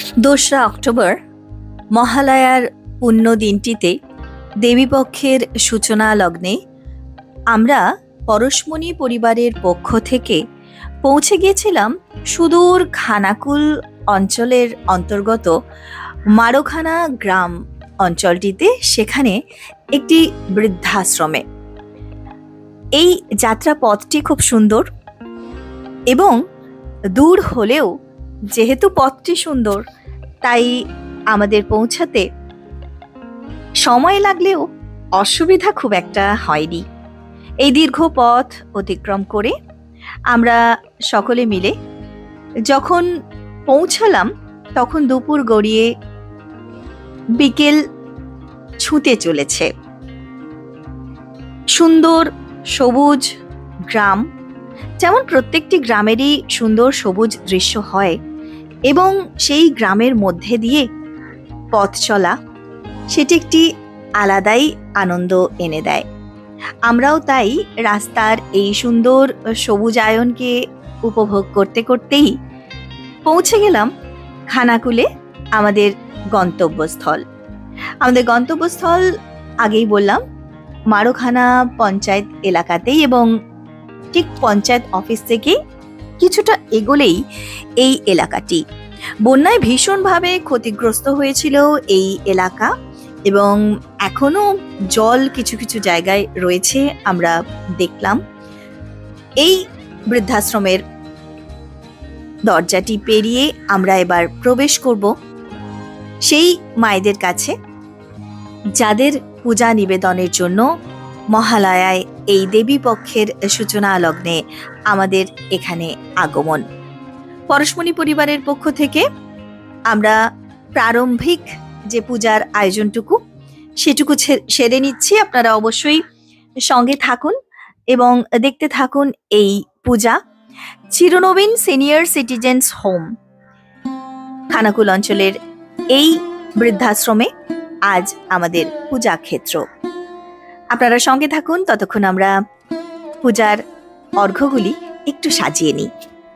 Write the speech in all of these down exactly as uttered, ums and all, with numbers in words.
দোসরা অক্টোবর মহালয়ার পুণ্য দিনটিতে দেবীপক্ষের সূচনা লগ্নে আমরা পরশমণি পরিবারের পক্ষ থেকে পৌঁছে গিয়েছিলাম সুদূর খানাকুল অঞ্চলের অন্তর্গত মারোখানা গ্রাম অঞ্চলটিতে, সেখানে একটি বৃদ্ধাশ্রমে। এই যাত্রা পথটি খুব সুন্দর এবং দূর হলেও যেহেতু পথটি সুন্দর তাই আমাদের পৌঁছাতে সময় লাগলেও অসুবিধা খুব একটা হয়নি। এই দীর্ঘ পথ অতিক্রম করে আমরা সকলে মিলে যখন পৌঁছালাম তখন দুপুর গড়িয়ে বিকেল ছুঁতে চলেছে। সুন্দর সবুজ গ্রাম, যেমন প্রত্যেকটি গ্রামেরই সুন্দর সবুজ দৃশ্য হয় এবং সেই গ্রামের মধ্যে দিয়ে পথ চলা সেটি একটি আলাদাই আনন্দ এনে দেয়। আমরাও তাই রাস্তার এই সুন্দর সবুজায়নকে উপভোগ করতে করতেই পৌঁছে গেলাম খানাকুলে, আমাদের গন্তব্যস্থল। আমাদের গন্তব্যস্থল আগেই বললাম মারোখানা পঞ্চায়েত এলাকাতেই, এবং ঠিক পঞ্চায়েত অফিস থেকে কিছুটা এগোলেই এই এলাকাটি। বন্যায় ভীষণভাবে ক্ষতিগ্রস্ত হয়েছিল এই এলাকা এবং এখনো জল কিছু কিছু জায়গায় রয়েছে আমরা দেখলাম। এই বৃদ্ধাশ্রমের দরজাটি পেরিয়ে আমরা এবার প্রবেশ করব সেই মায়েদের কাছে যাদের পূজা নিবেদনের জন্য মহালয়ায় এই দেবী পক্ষের সূচনা লগ্নে আমাদের এখানে আগমন। পরশমণি পরিবারের পক্ষ থেকে আমরা প্রারম্ভিক যে পূজার আয়োজনটুকু সেটুকু সেরে নিচ্ছি। আপনারা অবশ্যই সঙ্গে থাকুন এবং দেখতে থাকুন এই পূজা। চিরনবীন সিনিয়র সিটিজেন্স হোম খানাকুল অঞ্চলের এই বৃদ্ধাশ্রমে আজ আমাদের পূজা ক্ষেত্র। আপনারা সঙ্গে থাকুন, ততক্ষণ আমরা পূজার অর্ঘ্যগুলি একটু সাজিয়ে নিই।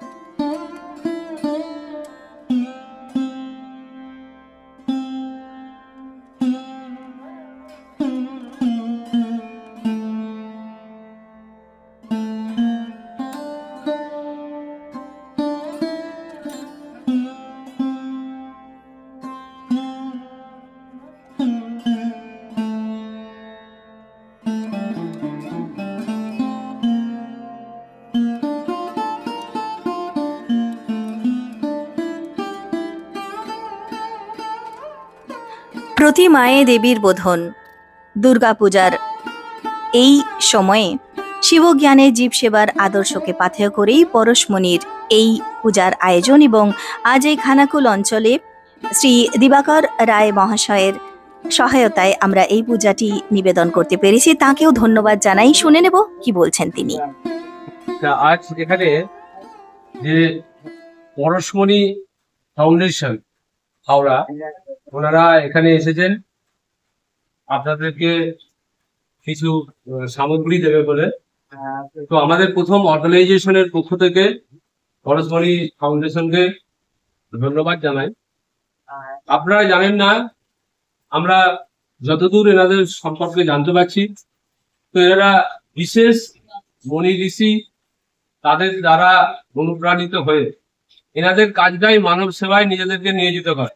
প্রতি মায়ে দেবীর বোধন। দুর্গাপূজার এই সময়ে শিবজ্ঞানের জীব সেবার আদর্শকে পাথেয় করেই পরশমণির এই পূজার আয়োজন, এবং আজ এই খানাকুল অঞ্চলে শ্রী দিবাকর রায় মহাশয়ের সহায়তায় আমরা এই পূজাটি নিবেদন করতে পেরেছি। তাকেও ধন্যবাদ জানাই। শুনে নেব কি বলছেন তিনি। আজ এখানে যে পরশমণি ফাউন্ডেশন হাওড়া, ওনারা এখানে এসেছেন আপনাদেরকে কিছু সামগ্রী দেবে বলে। তো আমাদের প্রথম অর্গানাইজেশনের পক্ষ থেকে পরশমণি ফাউন্ডেশনকে ধন্যবাদ জানাই। আপনারা জানেন না, আমরা যতদূর এনাদের সম্পর্কে জানতে পারছি, তো এনারা বিশেষ মণি ঋষি, তাদের দ্বারা অনুপ্রাণিত হয়ে এনাদের কাজটাই মানব সেবায় নিজেদেরকে নিয়োজিত করে।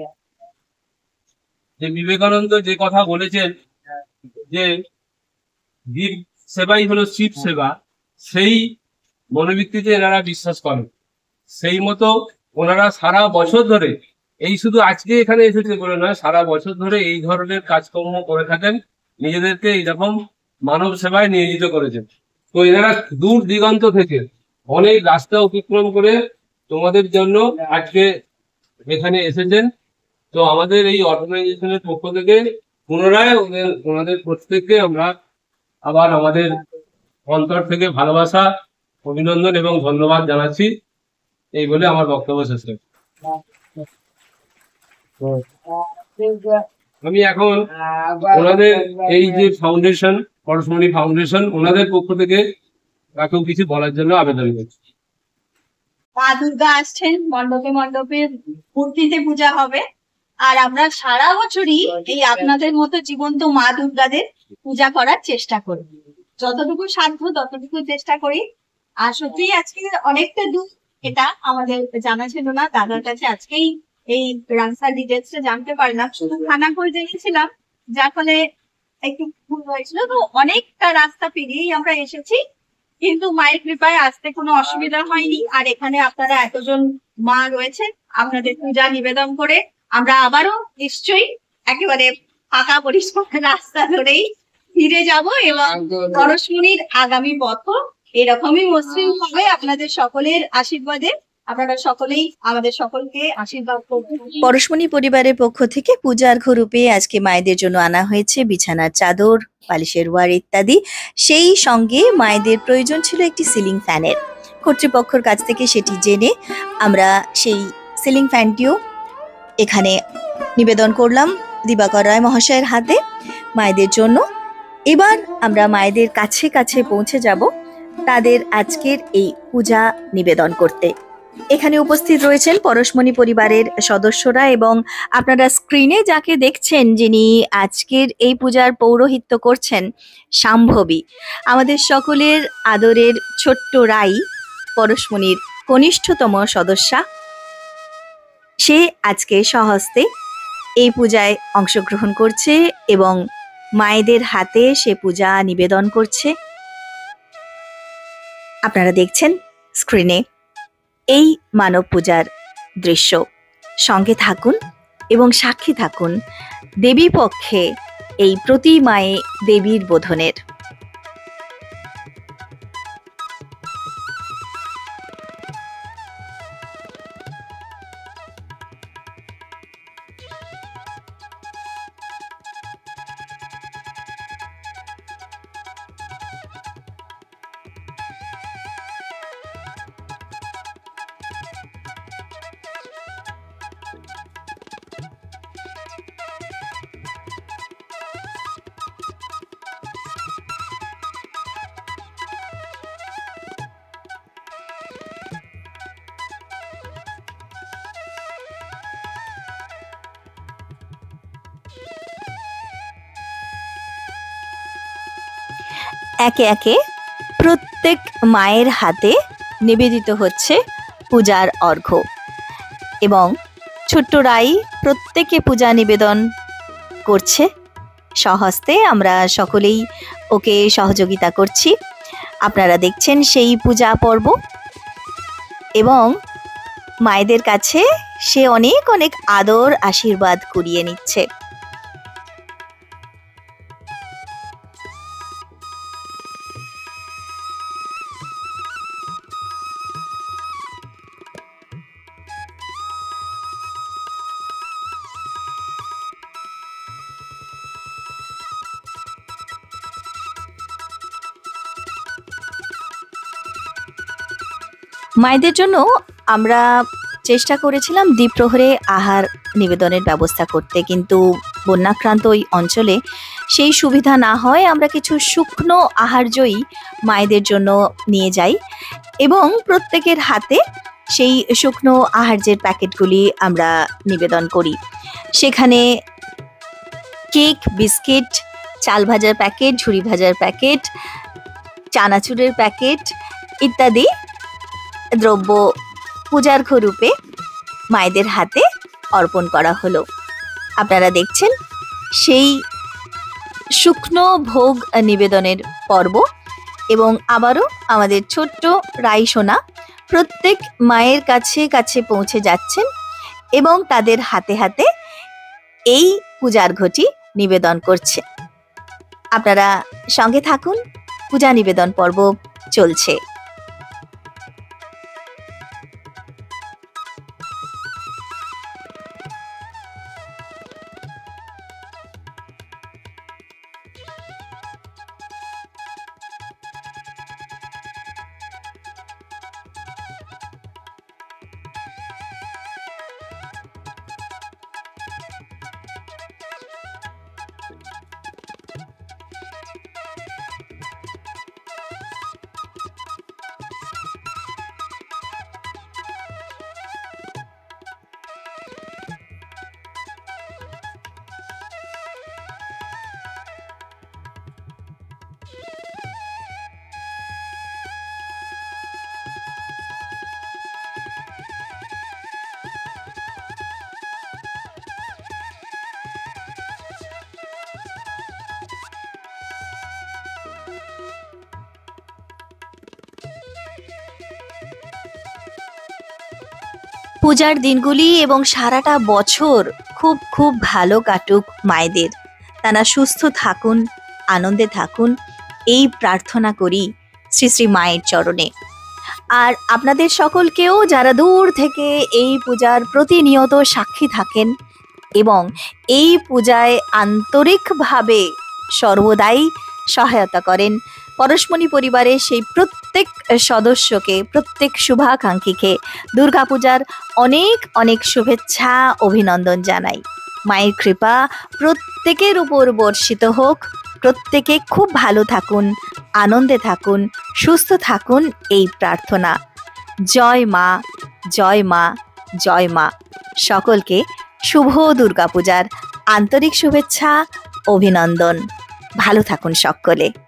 যে বিবেকানন্দ যে কথা বলেছেন যে জীব সেবাই হলো শিব সেবা, সেই মনোবৃত্তিতে এনারা বিশ্বাস করেন। সেই মতো ওনারা সারা বছর ধরে, এই শুধু আজকে এখানে এসেছে বলে নয়, সারা বছর ধরে এই ধরনের কাজকর্ম করে থাকেন, নিজেদেরকে এইরকম মানব সেবায় নিয়োজিত করেছেন। তো এনারা দূর দিগন্ত থেকে অনেক রাস্তা অতিক্রম করে তোমাদের জন্য আজকে এখানে এসেছেন। তো আমাদের এই অর্গানাইজেশনের পক্ষ থেকে পুনরায় ওদের ওনাদের প্রত্যেককে আমরা আবার আমাদের অন্তর থেকে ভালোবাসা, অভিনন্দন এবং ধন্যবাদ জানাচ্ছি। এই বলে আমার বক্তব্য শেষ করছি। আমি এখন ওনাদের এই যে ফাউন্ডেশন, পরশমণি ফাউন্ডেশন, ওনাদের পক্ষ থেকে কাকেও কিছু বলার জন্য আবেদন করছি। মা দুর্গা আসছেন, মণ্ডপে মণ্ডপে মূর্তিতে পূজা হবে। আর আমরা সারা বছরই এই আপনাদের মতো জীবন্ত মা দুর্গাদের পূজা করার চেষ্টা করি, যতটুকু সাধ্য ততটুকু চেষ্টা করি। আর সত্যি আজকে অনেকটা দূর, এটা আমাদের জানা ছিল না, দাদার কাছে আজকেই এই রাস্তার ডিটেলস জানতে পারলাম। শুধু খানা করে জেনেছিলাম, যার ফলে একটু ভুল হয়েছিল। তো অনেকটা রাস্তা পেরিয়েই আমরা এসেছি, কিন্তু মায়ের কৃপায় আসতে কোনো অসুবিধা হয়নি। আর এখানে আপনারা এতজন মা রয়েছেন, আপনাদের পূজা নিবেদন করে আমরা আবারও নিশ্চয়ই একেবারে ফাঁকা পরিষ্কার রাস্তা ধরেই ফিরে যাব, এবং পরশমণির আগামী বছর এরকমই মসৃণ হবে আপনাদের সকলের আশীর্বাদে। আপনারা সকলেই আমাদের সকলকে আশীর্বাদ করবেন। পরশমণি পরিবারের পক্ষ থেকে পূজার রূপে আজকে মায়েদের জন্য আনা হয়েছে বিছানার চাদর, বালিশের ওয়ার ইত্যাদি। সেই সঙ্গে মায়েদের প্রয়োজন ছিল একটি সিলিং ফ্যানের। কর্তৃপক্ষের কাছ থেকে সেটি জেনে আমরা সেই সিলিং ফ্যানটিও এখানে নিবেদন করলাম দিবাকর রায় মহাশয়ের হাতে মায়েদের জন্য। এবার আমরা মায়েদের কাছে কাছে পৌঁছে যাব তাদের আজকের এই পূজা নিবেদন করতে। এখানে উপস্থিত রয়েছেন পরশমণি পরিবারের সদস্যরা, এবং আপনারা স্ক্রিনে যাকে দেখছেন যিনি আজকের এই পূজার পৌরোহিত্য করছেন, শাম্ভবী, আমাদের সকলের আদরের ছোট্ট রাই, পরশমণির কনিষ্ঠতম সদস্যা। সে আজকে স্বহস্তে এই পূজায় অংশগ্রহণ করছে এবং মায়েদের হাতে সে পূজা নিবেদন করছে। আপনারা দেখছেন স্ক্রিনে এই মানব পূজার দৃশ্য। সঙ্গে থাকুন এবং সাক্ষী থাকুন দেবী পক্ষে এই প্রতিমায়ে দেবীর বোধনের। একে একে প্রত্যেক মায়ের হাতে নিবেদিত হচ্ছে পূজার অর্ঘ্য, এবং ছোট্ট রাই প্রত্যেকে পূজা নিবেদন করছে স্বহস্তে। আমরা সকলেই ওকে সহযোগিতা করছি। আপনারা দেখছেন সেই পূজা পর্ব, এবং মায়েদের কাছে সে অনেক অনেক আদর আশীর্বাদ কুড়িয়ে নিচ্ছে। মায়েদের জন্য আমরা চেষ্টা করেছিলাম দ্বিপ্রহরে আহার নিবেদনের ব্যবস্থা করতে, কিন্তু বন্যাক্রান্ত ওই অঞ্চলে সেই সুবিধা না হয় আমরা কিছু শুকনো আহার্যই মায়েদের জন্য নিয়ে যাই, এবং প্রত্যেকের হাতে সেই শুকনো আহার্যের প্যাকেটগুলি আমরা নিবেদন করি। সেখানে কেক, বিস্কিট, চাল ভাজার প্যাকেট, ঝুরি ভাজার প্যাকেট, চানাচুরের প্যাকেট ইত্যাদি দ্রব্য পূজার রূপে মায়েদের হাতে অর্পণ করা হলো। আপনারা দেখছেন সেই শুকনো ভোগ নিবেদনের পর্ব, এবং আবারও আমাদের ছোট্ট রাই সোনা প্রত্যেক মায়ের কাছে কাছে পৌঁছে যাচ্ছেন এবং তাদের হাতে হাতে এই পূজার ঘটি নিবেদন করছে। আপনারা সঙ্গে থাকুন, পূজা নিবেদন পর্ব চলছে। পূজার দিনগুলি এবং সারাটা বছর খুব খুব ভালো কাটুক মায়েদের। তারা সুস্থ থাকুন, আনন্দে থাকুন, এই প্রার্থনা করি শ্রী শ্রী মায়ের চরণে। আর আপনাদের সকলকেও যারা দূর থেকে এই পূজার প্রতিনিয়ত সাক্ষী থাকেন এবং এই পূজায় আন্তরিকভাবে সর্বদাই সহায়তা করেন, পরশমণি পরিবারের সেই প্রত্যেক সদস্যকে, প্রত্যেক শুভাকাঙ্ক্ষীকে দুর্গাপূজার অনেক অনেক শুভেচ্ছা, অভিনন্দন জানাই। মায়ের কৃপা প্রত্যেকের উপর বর্ষিত হোক, প্রত্যেকে খুব ভালো থাকুন, আনন্দে থাকুন, সুস্থ থাকুন, এই প্রার্থনা। জয় মা, জয় মা, জয় মা। সকলকে শুভ দুর্গাপূজার আন্তরিক শুভেচ্ছা, অভিনন্দন। ভালো থাকুন সকলে।